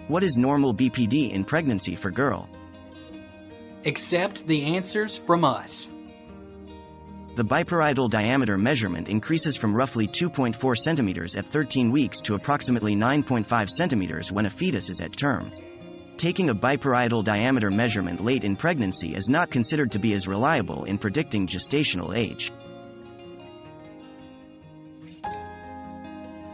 What is normal BPD in pregnancy for girl? Accept the answers from us. The biparietal diameter measurement increases from roughly 2.4 centimeters at 13 weeks to approximately 9.5 centimeters when a fetus is at term. Taking a biparietal diameter measurement late in pregnancy is not considered to be as reliable in predicting gestational age.